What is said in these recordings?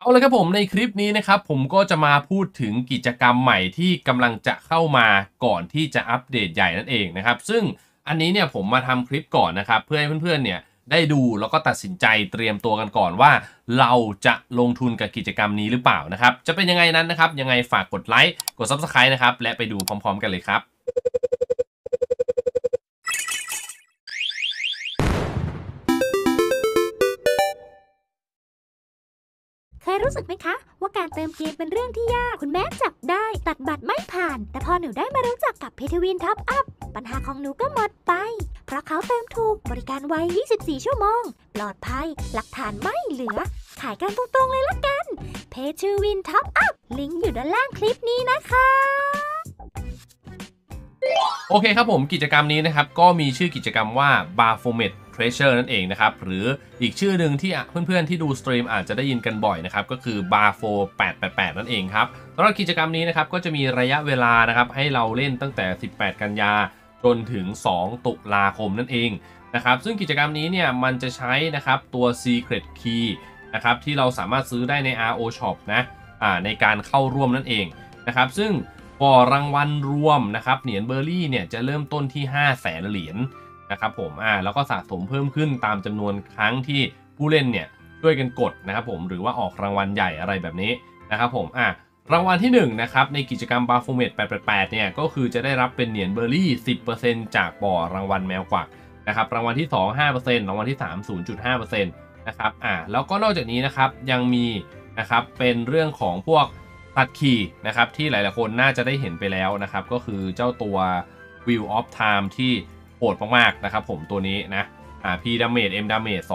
เอาเลยครับผมในคลิปนี้นะครับผมก็จะมาพูดถึงกิจกรรมใหม่ที่กำลังจะเข้ามาก่อนที่จะอัปเดตใหญ่นั่นเองนะครับซึ่งอันนี้เนี่ยผมมาทำคลิปก่อนนะครับเพื่อให้เพื่อนๆเนี่ยได้ดูแล้วก็ตัดสินใจเตรียมตัวกันก่อนว่าเราจะลงทุนกับกิจกรรมนี้หรือเปล่านะครับจะเป็นยังไงนั้นนะครับยังไงฝากกดไลค์กด Subscribe นะครับและไปดูพร้อมๆกันเลยครับเคยรู้สึกไหมคะว่าการเติมเกมเป็นเรื่องที่ยากคุณแม่จับได้ตัดบัตรไม่ผ่านแต่พอหนูได้มารู้จักกับเพทวินท็อปอัพปัญหาของหนูก็หมดไปเพราะเขาเติมถูกบริการไว24 ชั่วโมงปลอดภัยหลักฐานไม่เหลือขายกันตรงๆเลยละกันเพทวินท็อปอัพลิงก์อยู่ด้านล่างคลิปนี้นะคะโอเคครับผมกิจกรรมนี้นะครับก็มีชื่อกิจกรรมว่า Baphomet Treasure นั่นเองนะครับหรืออีกชื่อหนึ่งที่เพื่อนๆที่ดูสตรีมอาจจะได้ยินกันบ่อยนะครับก็คือ Bapho 888นั่นเองครับสำหรับกิจกรรมนี้นะครับก็จะมีระยะเวลานะครับให้เราเล่นตั้งแต่18กันยาจนถึง2ตุลาคมนั่นเองนะครับซึ่งกิจกรรมนี้เนี่ยมันจะใช้นะครับตัว Secret Key นะครับที่เราสามารถซื้อได้ใน RO Shop นะในการเข้าร่วมนั่นเองนะครับซึ่งบ่อรางวัลรวมนะครับเหรียญเบอร์รี่เนี่ยจะเริ่มต้นที่500,000 เหรียญนะครับผมแล้วก็สะสมเพิ่มขึ้นตามจำนวนครั้งที่ผู้เล่นเนี่ยช่วยกันกดนะครับผมหรือว่าออกรางวัลใหญ่อะไรแบบนี้นะครับผมรางวัลที่1นะครับในกิจกรรม Baphomet 888เนี่ยก็คือจะได้รับเป็นเหรียญเบอร์รี่ 10% จากบ่อรางวัลแมวกวักนะครับรางวัลที่2 5% รางวัลที่3 0.5% นะครับแล้วก็นอกจากนี้นะครับยังมีนะครับเป็นเรื่องของพวกตัดคีย์นะครับที่หลายๆคนน่าจะได้เห็นไปแล้วนะครับก็คือเจ้าตัว Wheel of Time ที่โหดมากๆนะครับผมตัวนี้นะP damage M damage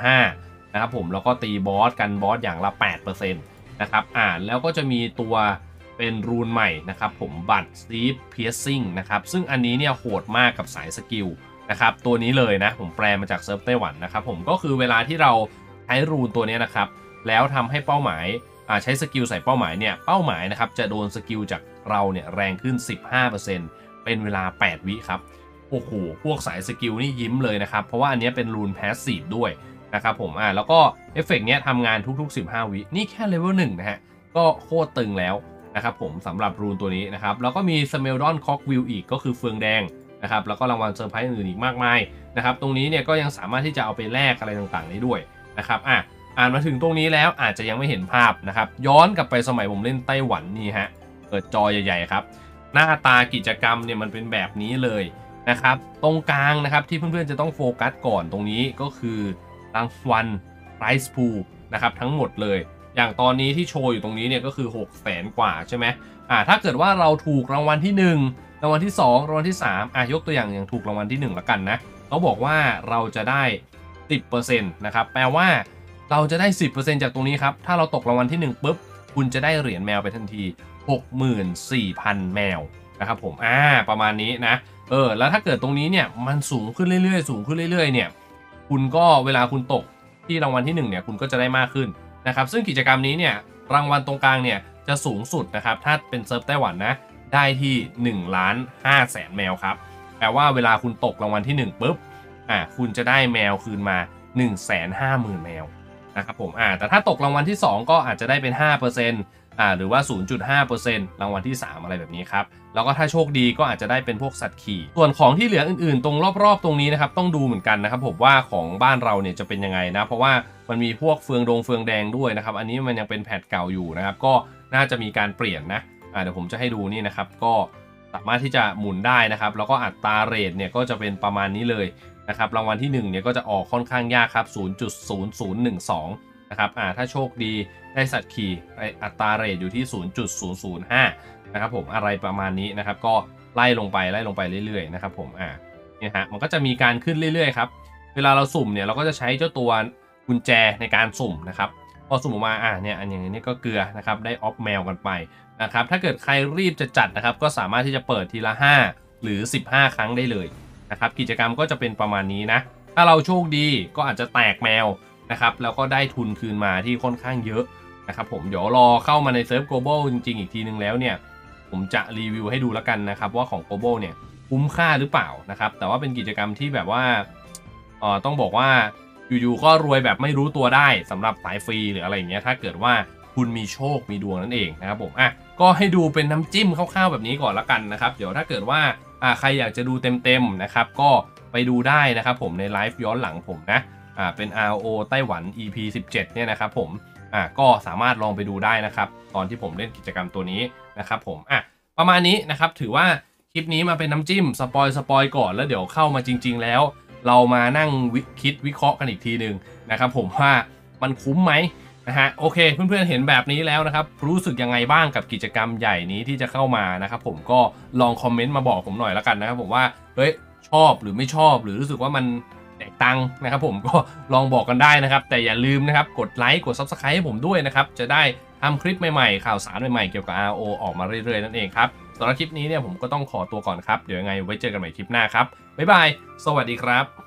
2.5 นะครับผมแล้วก็ตีบอสกันบอสอย่างละ 8% นะครับแล้วก็จะมีตัวเป็นรูนใหม่นะครับผมบัตร Sleep Piercing นะครับซึ่งอันนี้เนี่ยโหดมากกับสายสกิลนะครับตัวนี้เลยนะผมแปลมาจากเซิร์ฟไต้หวันนะครับผมก็คือเวลาที่เราใช้รูนตัวนี้นะครับแล้วทำให้เป้าหมายใช้สกิลใส่เป้าหมายเนี่ยเป้าหมายนะครับจะโดนสกิลจากเราเนี่ยแรงขึ้น 15% เป็นเวลา 8 วิครับโอ้โหพวกสายสกิลนี่ยิ้มเลยนะครับเพราะว่าอันนี้เป็นรูนแพสซีฟด้วยนะครับผมแล้วก็เอฟเฟกต์เนี้ยทำงานทุกๆ15 วินี่แค่เลเวล1นะฮะก็โคตรตึงแล้วนะครับผมสำหรับรูนตัวนี้นะครับแล้วก็มีสเมลดอนคอกวิลอีกก็คือเฟืองแดงนะครับแล้วก็รางวัลเซอร์ไพรส์อื่นอีกมากมายนะครับตรงนี้เนี่ยก็ยังสามารถที่จะเอาไปแลกอะไรต่างๆได้ด้วยนะครับอ่านมาถึงตรงนี้แล้วอาจจะยังไม่เห็นภาพนะครับย้อนกลับไปสมัยผมเล่นไต้หวันนี่ฮะเปิดจอใหญ่ๆครับหน้าตากิจกรรมเนี่ยมันเป็นแบบนี้เลยนะครับตรงกลางนะครับที่เพื่อนๆจะต้องโฟกัสก่อนตรงนี้ก็คือรางวัล Prize Pool นะครับทั้งหมดเลยอย่างตอนนี้ที่โชว์อยู่ตรงนี้เนี่ยก็คือ 600,000 กว่าใช่ไหมถ้าเกิดว่าเราถูกรางวัลที่1รางวัลที่2รางวัลที่3ยกตัวอย่างถูกรางวัลที่1ละกันนะเขาบอกว่าเราจะได้ 10% นะครับแปลว่าเราจะได้ 10% จากตรงนี้ครับถ้าเราตกรางวัลที่1ปุ๊บคุณจะได้เหรียญแมวไปทันที 64,000 แมวนะครับผมประมาณนี้นะแล้วถ้าเกิดตรงนี้เนี่ยมันสูงขึ้นเรื่อยๆสูงขึ้นเรื่อยๆเนี่ยคุณก็เวลาคุณตกที่รางวัลที่1เนี่ยคุณก็จะได้มากขึ้นนะครับซึ่งกิจกรรมนี้เนี่ยรางวัลตรงกลางเนี่ยจะสูงสุดนะครับถ้าเป็นเซิร์ฟไต้หวันนะได้ที่ 1,500,000 แมวครับแปลว่าเวลาคุณตกรางวัลที่1ปุ๊บคุณจะได้แมวคืนมา 150,000 แมวนะครับผมแต่ถ้าตกรางวัลที่2ก็อาจจะได้เป็น 5%หรือว่า 0.5% รางวัลที่3อะไรแบบนี้ครับแล้วก็ถ้าโชคดีก็อาจจะได้เป็นพวกสัตว์ขี่ส่วนของที่เหลืออื่นๆตรงรอบๆตรงนี้นะครับต้องดูเหมือนกันนะครับผมว่าของบ้านเราเนี่ยจะเป็นยังไงนะเพราะว่ามันมีพวกเฟืองแดงด้วยนะครับอันนี้มันยังเป็นแพทเก่าอยู่นะครับก็น่าจะมีการเปลี่ยนนะเดี๋ยวผมจะให้ดูนี่นะครับก็สามารถที่จะหมุนได้นะครับแล้วก็อัตราเรทเนี่ยก็จะเป็นประมาณนี้เลยนะครับรางวัลที่1เนี่ยก็จะออกค่อนข้างยากครับ 0.0012 นะครับถ้าโชคดีได้สัตว์ขี่อัตราเรทอยู่ที่ 0.005 นะครับผมอะไรประมาณนี้นะครับก็ไล่ลงไปเรื่อยๆนะครับผมเนี่ยฮะมันก็จะมีการขึ้นเรื่อยๆครับเวลาเราสุ่มเนี่ยเราก็จะใช้เจ้าตัวกุญแจในการสุ่มนะครับพอสุ่มออกมาเนี่ยอันอย่างนี้ก็เกลือนะครับได้ออฟแมวกันไปนะครับถ้าเกิดใครรีบจะจัดนะครับก็สามารถที่จะเปิดทีละ5หรือ15 ครั้งได้เลยนะครับกิจกรรมก็จะเป็นประมาณนี้นะถ้าเราโชคดีก็อาจจะแตกแมวนะครับแล้วก็ได้ทุนคืนมาที่ค่อนข้างเยอะนะครับผมเดี๋ยวรอเข้ามาในเซิร์ฟ Global จริงๆอีกทีนึงแล้วเนี่ยผมจะรีวิวให้ดูแล้วกันนะครับว่าของ Global เนี่ยคุ้มค่าหรือเปล่านะครับแต่ว่าเป็นกิจกรรมที่แบบว่าต้องบอกว่าอยู่ๆก็รวยแบบไม่รู้ตัวได้สำหรับสายฟรีหรืออะไรอย่างเงี้ยถ้าเกิดว่าคุณมีโชคมีดวงนั่นเองนะครับผมก็ให้ดูเป็นน้ำจิ้มคร่าวๆแบบนี้ก่อนละกันนะครับเดี๋ยวถ้าเกิดว่าใครอยากจะดูเต็มๆนะครับก็ไปดูได้นะครับผมในไลฟ์ย้อนหลังผมนะเป็น RO ไต้หวัน EP 17เนี่ยนะครับผมก็สามารถลองไปดูได้นะครับตอนที่ผมเล่นกิจกรรมตัวนี้นะครับผมประมาณนี้นะครับถือว่าคลิปนี้มาเป็นน้ำจิ้มสปอยก่อนแล้วเดี๋ยวเข้ามาจริงๆแล้วเรามานั่งคิดวิเคราะห์กันอีกทีหนึ่งนะครับผมว่ามันคุ้มไหมนะฮะโอเคเพื่อนๆเห็นแบบนี้แล้วนะครับรู้สึกยังไงบ้างกับกิจกรรมใหญ่นี้ที่จะเข้ามานะครับผมก็ลองคอมเมนต์มาบอกผมหน่อยแล้วกันนะครับผมว่าเฮ้ยชอบหรือไม่ชอบหรือรู้สึกว่ามันแตกต่างนะครับผมก็ลองบอกกันได้นะครับแต่อย่าลืมนะครับกดไลค์กด Subscribe ให้ผมด้วยนะครับจะได้ทำคลิปใหม่ๆข่าวสารใหม่ๆเกี่ยวกับ RO ออกมาเรื่อยๆนั่นเองครับสำหรับคลิปนี้เนี่ยผมก็ต้องขอตัวก่อนครับเดี๋ยวยังไงไว้เจอกันใหม่คลิปหน้าครับบ๊ายบายสวัสดีครับ